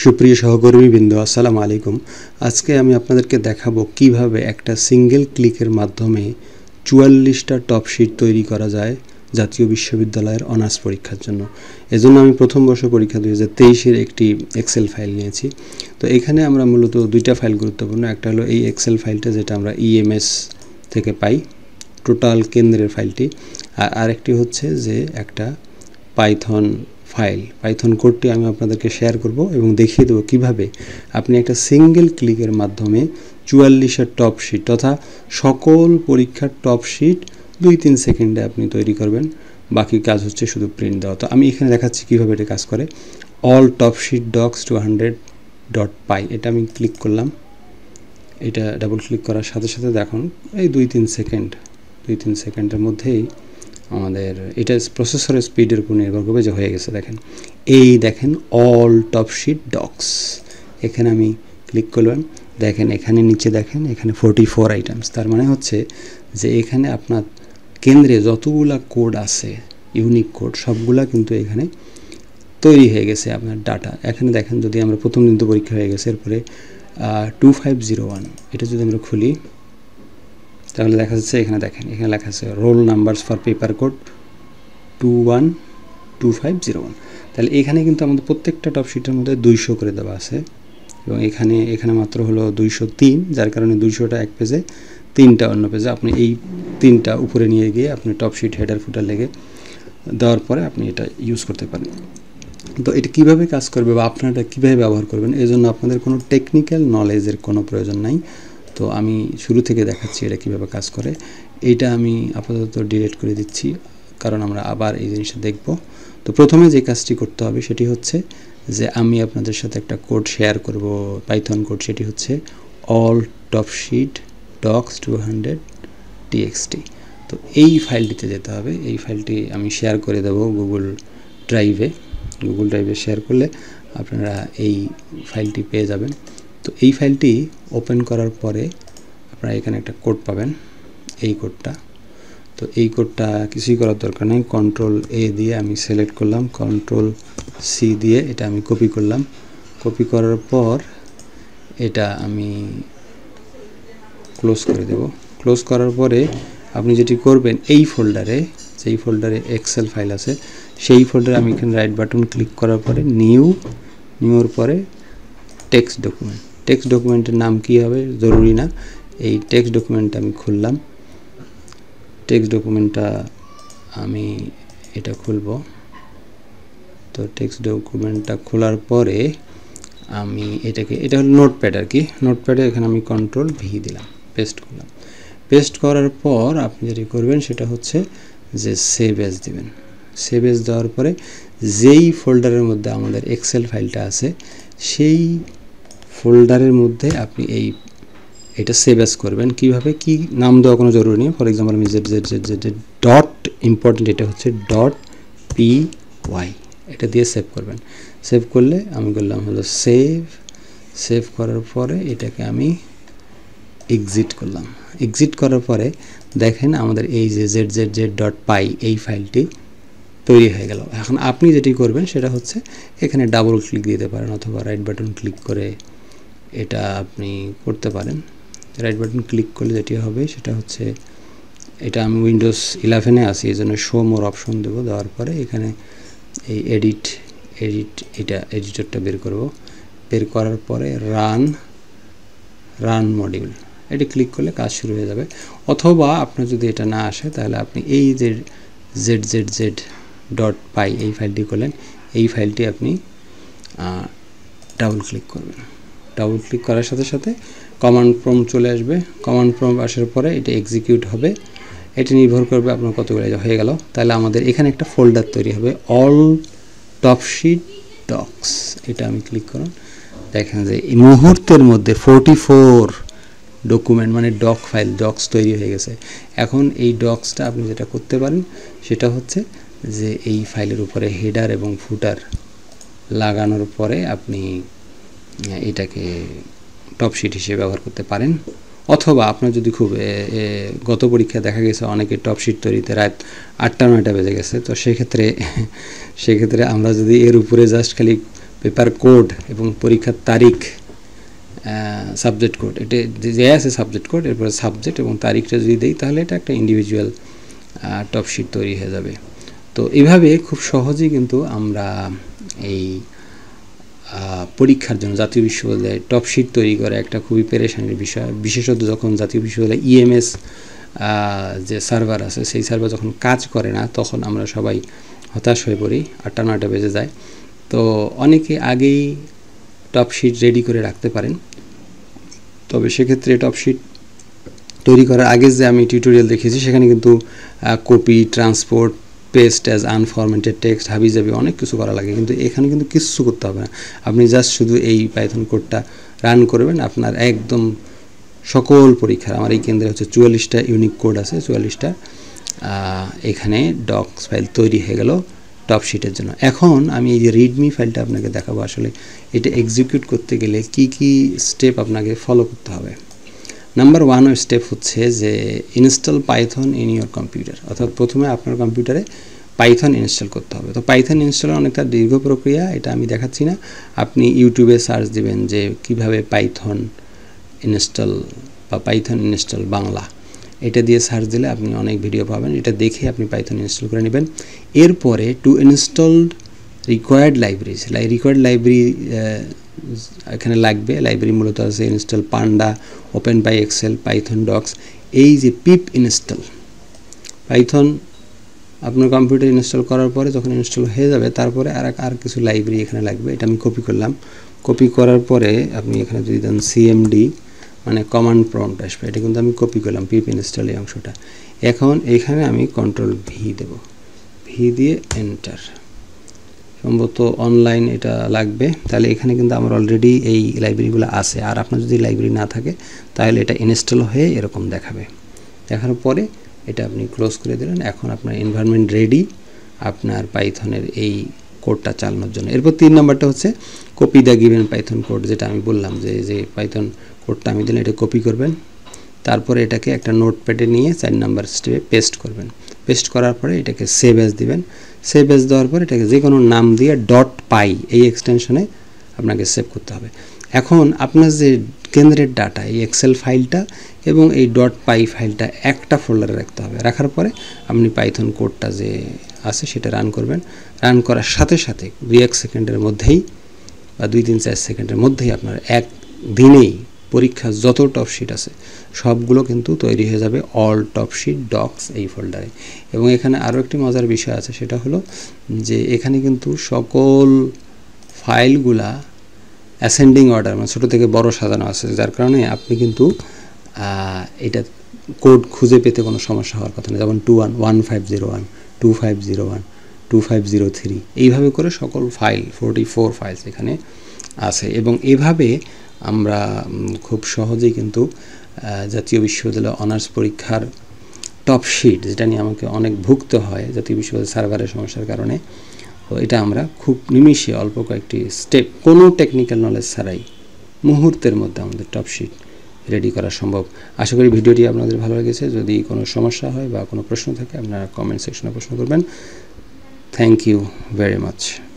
সুপ্রিয় সহকর্মীবৃন্দ, আসসালামু আলাইকুম। আজকে আমি আপনাদেরকে দেখাবো কিভাবে একটা সিঙ্গেল ক্লিকের মাধ্যমে ৪৪টা টপ শিট তৈরি করা যায় জাতীয় বিশ্ববিদ্যালয়ের অনার্স পরীক্ষার জন্য। এজন্য আমি প্রথম বর্ষ পরীক্ষা ২০২৩-এর একটি এক্সেল ফাইল নিয়েছি। তো এখানে আমরা মূলত দুইটা ফাইল গুরুত্বপূর্ণ। একটা হলো এই এক্সেল ফাইলটা, যেটা আমরা ইএমএস থেকে পাই, টোটাল কেন্দ্রের ফাইলটি। আর আরেকটি হচ্ছে যে একটা পাইথন ফাইল, পাইথন কোডটি আমি আপনাদেরকে শেয়ার করব এবং দেখিয়ে দেবো কীভাবে আপনি একটা সিঙ্গেল ক্লিকের মাধ্যমে ৪৪এর টপ শিট তথা সকল পরীক্ষার টপ শিট ২-৩ সেকেন্ডে আপনি তৈরি করবেন। বাকি কাজ হচ্ছে শুধু প্রিন্ট দেওয়া। তো আমি এখানে দেখাচ্ছি কীভাবে এটা কাজ করে। All top sheet docs 200.py, এটা আমি ক্লিক করলাম। এটা ডাবল ক্লিক করার সাথে সাথে দেখুন এই ২-৩ সেকেন্ডের মধ্যেই আমাদের এটা প্রসেসরের স্পিডের উপর নির্ভর করবে যে হয়ে গেছে। দেখেন অল টপ শিট ডক্স, এখানে আমি ক্লিক করলাম। দেখেন এখানে নিচে দেখেন এখানে 44 আইটেমস। তার মানে হচ্ছে যে এখানে আপনার কেন্দ্রে যতগুলা কোড আছে, ইউনিক কোড, সবগুলা কিন্তু এখানে তৈরি হয়ে গেছে আপনার ডাটা। এখানে দেখেন, যদি আমরা প্রথম দিন তো পরীক্ষা হয়ে গেছে, এরপরে 2501 এটা যদি আমরা খুলি তাহলে দেখা যাচ্ছে এখানে দেখেন এখানে লেখা আছে roll numbers for paper code 212501। তাহলে এখানে কিন্তু আমাদের প্রত্যেকটা টপ শিটের মধ্যে 200 করে দেওয়া আছে এবং এখানে মাত্র হলো 203, যার কারণে 200টা এক পেজে, 3টা অন্য পেজে। আপনি এই 3টা উপরে নিয়ে গিয়ে আপনি টপ শিট হেডার ফুটার লেগে দেওয়ার পরে আপনি এটা ইউজ করতে পারেন। তো এটা কীভাবে কাজ করবে বা আপনারা কীভাবে ব্যবহার করবেন, এই জন্য আপনাদের কোনো টেকনিক্যাল নলেজের কোনো প্রয়োজন নাই। তো আমি শুরু থেকে দেখাচ্ছি এটা কীভাবে কাজ করে। এইটা আমি আপাতত ডিলিট করে দিচ্ছি, কারণ আমরা আবার এই জিনিসটা দেখব। তো প্রথমে যে কাজটি করতে হবে সেটি হচ্ছে যে আমি আপনাদের সাথে একটা কোড শেয়ার করব, পাইথন কোড। সেটি হচ্ছে all top sheet docs 200.txt। তো এই ফাইলটিতে যেতে হবে। এই ফাইলটি আমি শেয়ার করে দেব গুগল ড্রাইভে শেয়ার করলে আপনারা এই ফাইলটি পেয়ে যাবেন। তো এই ফাইলটি ওপেন করার পরে আপনারা এখানে একটা কোড পাবেন, এই কোডটা। তো এই কোডটা কিছুই করার দরকার নেই, Ctrl+A দিয়ে আমি সিলেক্ট করলাম, Ctrl+C দিয়ে এটা আমি কপি করলাম। কপি করার পর এটা আমি ক্লোজ করে দেব। ক্লোজ করার পরে আপনি যেটি করবেন, এই ফোল্ডারে, যেই ফোল্ডারে এক্সেল ফাইল আছে, সেই ফোল্ডারে আমি এখানে রাইট বাটন ক্লিক করার পরে নিউর পরে টেক্সট ডকুমেন্টের নাম কী হবে জরুরি না। এই টেক্সট ডকুমেন্টটা আমি খুললাম। টেক্সট ডকুমেন্টটা আমি এটা খুলব। তো টেক্সট ডকুমেন্টটা খোলার পরে আমি এটা হলো নোটপ্যাড আর কি। নোটপ্যাডে এখানে আমি Ctrl+V দিলাম, পেস্ট করলাম। পেস্ট করার পর আপনি যেটি করবেন সেটা হচ্ছে যে সেভ এজ দিবেন। সেভ এজ দেওয়ার পরে যেই ফোল্ডারের মধ্যে আমাদের এক্সেল ফাইলটা আছে, সেই ফোল্ডারের মধ্যে আপনি এটা সেভ এজ করবেন। কীভাবে, কি নাম দেওয়া কোনো জরুরি নেই। ফর এক্সাম্পল আমি জেড ডট ইম্পর্টেন্ট, এটা হচ্ছে .py, এটা দিয়ে সেভ করবেন। সেভ করলে আমি করলাম হলো সেভ করার পরে এটাকে আমি এক্সিট করলাম। এক্সিট করার পরে দেখেন আমাদের এই যে zz.py এই ফাইলটি তৈরি হয়ে গেল। এখন আপনি যেটি করবেন সেটা হচ্ছে এখানে ডাবল ক্লিক দিতে পারেন অথবা রাইট বাটন ক্লিক করে এটা আপনি করতে পারেন। রাইট বাটন ক্লিক করলে যেটি হবে সেটা হচ্ছে, এটা আমি উইন্ডোজ 11-এ আছি, এই জন্য শো মোর অপশন দেবো। দেওয়ার পরে এখানে এই এটা এডিটরটা বের করব। বের করার পরে রান মডিউল, এটি ক্লিক করলে কাজ শুরু হয়ে যাবে। অথবা আপনার যদি এটা না আসে তাহলে আপনি এই যে zz.py এই ফাইলটি করলেন, এই ফাইলটি আপনি ডাবল ক্লিক করবেন। ডাবল ক্লিক করার সাথে সাথে কমান্ড প্রম্পট চলে আসবে। কমান্ড প্রম্পট আসার পরে এটা এক্সিকিউট হবে। এটা নির্ভর করবে আপনার কতগুলো হয়ে গেল। তাহলে আমাদের এখানে একটা ফোল্ডার তৈরি হবে, অল টপ শিট ডক্স। এটা আমি ক্লিক করুন। দেখেন যে এই মুহূর্তের মধ্যে 44 ডকুমেন্ট মানে ডক্স তৈরি হয়ে গেছে। এখন এই ডক্সটা আপনি যেটা করতে পারেন সেটা হচ্ছে যে এই ফাইলের উপরে হেডার এবং ফুটার লাগানোর পরে আপনি এটাকে টপ শিট হিসেবে ব্যবহার করতে পারেন। অথবা আপনার যদি খুব গত পরীক্ষায় দেখা গেছে অনেকে টপ শিট তৈরিতে রাত 8টা 9টা বেজে গেছে, তো সেক্ষেত্রে আমরা যদি এর উপরে জাস্ট খালি পেপার কোড এবং পরীক্ষার তারিখ, সাবজেক্ট কোড, এটা যে আছে সাবজেক্ট কোড, এরপরে সাবজেক্ট এবং তারিখটা যদি দিই তাহলে এটা একটা ইন্ডিভিজুয়াল টপ শিট তৈরি হয়ে যাবে। তো এইভাবে খুব সহজেই কিন্তু আমরা এই পরীক্ষার জন্য জাতীয় বিশ্ববিদ্যালয়ে টপ শিট তৈরি করা একটা খুবই পেরেশানির বিষয়, বিশেষত যখন জাতীয় বিশ্ববিদ্যালয়ে ইএমএস যে সার্ভার আছে সেই সার্ভার যখন কাজ করে না তখন আমরা সবাই হতাশ হয়ে পড়ি, 8টা 9টা বেজে যায়। তো অনেকে আগেই টপ শিট রেডি করে রাখতে পারেন, তবে সেক্ষেত্রে টপ শিট তৈরি করার আগে যে আমি টিউটোরিয়াল দেখেছি সেখানে কিন্তু copy, transport, paste as unformatted text, হাবিজাবি অনেক কিছু করা লাগে, কিন্তু এখানে কিন্তু কিছু করতে হবে না। আপনি জাস্ট শুধু এই পাইথন কোডটা রান করবেন, আপনার একদম সকল পরীক্ষার, আমার এই কেন্দ্রে হচ্ছে 44টা ইউনিক কোড আছে, 44টা এখানে ডক্স ফাইল তৈরি হয়ে গেল টপ শিটের জন্য। এখন আমি এই যে রিডমি ফাইলটা আপনাকে দেখাবো, আসলে এটা এক্সিকিউট করতে গেলে কি কি স্টেপ আপনাকে ফলো করতে হবে। নাম্বার 1 স্টেপ হচ্ছে যে install Python in your computer, অর্থাৎ প্রথমে আপনার কম্পিউটারে পাইথন ইনস্টল করতে হবে। তো পাইথন ইনস্টলের অনেকটা দীর্ঘ প্রক্রিয়া, এটা আমি দেখাচ্ছি না। আপনি ইউটিউবে সার্চ দিবেন যে কিভাবে পাইথন ইনস্টল বা পাইথন ইনস্টল বাংলা, এটা দিয়ে সার্চ দিলে আপনি অনেক ভিডিও পাবেন, এটা দেখে আপনি পাইথন ইনস্টল করে নেবেন। এরপরে to installed required libraries, required library এখানে লাগবে। লাইব্রেরি মূলত আছে install panda, open by Excel, Python docs. এই যে পিপ ইনস্টল পাইথন আপনার কম্পিউটার ইনস্টল করার পরে যখন ইনস্টল হয়ে যাবে তারপরে আর কিছু লাইব্রেরি এখানে লাগবে, এটা আমি কপি করলাম। কপি করার পরে আপনি এখানে যদি দেন সিএমডি মানে কমান্ড প্রম্পট আসবে, এটা কিন্তু আমি কপি করলাম পিপ ইনস্টল এই অংশটা। এখন এখানে আমি কন্ট্রোল ভি দেব, ভি দিয়ে এন্টার, সম্ভবত অনলাইন এটা লাগবে। তাহলে এখানে কিন্তু আমার অলরেডি এই লাইব্রেরিগুলো আছে, আর আপনার যদি লাইব্রেরি না থাকে তাহলে এটা ইনস্টল হয়ে এরকম দেখাবে। দেখার পরে এটা আপনি ক্লোজ করে দিলেন। এখন আপনার এনভায়রনমেন্ট রেডি আপনার পাইথনের এই কোডটা চালানোর জন্য। এরপর 3 নাম্বারটা হচ্ছে copy the given Python code, যেটা আমি বললাম যে পাইথন কোডটা আমি দিলাম, এটা কপি করবেন। তারপরে এটাকে একটা নোটপ্যাডে নিয়ে 4 নাম্বার স্টেপে পেস্ট করবেন। পেস্ট করার পরে এটাকে সেভ অ্যাজ দিবেন। সেভ অ্যাজ দেওয়ার পরে এটাকে যে কোনো নাম দিয়ে .py এই এক্সটেনশনে আপনাকে সেভ করতে হবে। এখন আপনার যে কেন্দ্রের ডাটা, এই এক্সেল ফাইলটা এবং এই .py ফাইলটা একটা ফোল্ডারে রাখতে হবে। রাখার পরে আপনি পাইথন কোডটা যে আছে সেটা রান করবেন। রান করার সাথে সাথে 2-1 সেকেন্ডের মধ্যেই বা 2-3-4 সেকেন্ডের মধ্যেই আপনার এক দিনেই পরীক্ষার যত টপ শিট আছে সবগুলো কিন্তু তৈরি হয়ে যাবে অল টপ শিট ডক্স এই ফোল্ডারে। এবং এখানে আরও একটি মজার বিষয় আছে, সেটা হলো যে এখানে কিন্তু সকল ফাইলগুলা অ্যাসেন্ডিং অর্ডার মানে ছোটো থেকে বড় সাজানো আছে, যার কারণে আপনি কিন্তু এটা কোড খুঁজে পেতে কোনো সমস্যা হওয়ার কথা না। যেমন 211501, 2501, 2503 এইভাবে করে সকল ফাইল 44 ফাইলস এখানে আছে। এবং এভাবে আমরা খুব সহজেই কিন্তু জাতীয় বিশ্ববিদ্যালয় অনার্স পরীক্ষার টপ শিট, যেটা নিয়ে আমাকে অনেক ভুগতে হয় জাতীয় বিশ্ববিদ্যালয় সার্ভারের সমস্যার কারণে, তো এটা আমরা খুব নিমিষে অল্প কয়েকটি স্টেপ, কোনো টেকনিক্যাল নলেজ ছাড়াই মুহূর্তের মধ্যে আমাদের টপ শিট রেডি করা সম্ভব। আশা করি ভিডিওটি আপনাদের ভালো লেগেছে। যদি কোনো সমস্যা হয় বা কোনো প্রশ্ন থাকে আপনারা কমেন্ট সেকশনে প্রশ্ন করবেন। Thank you very much.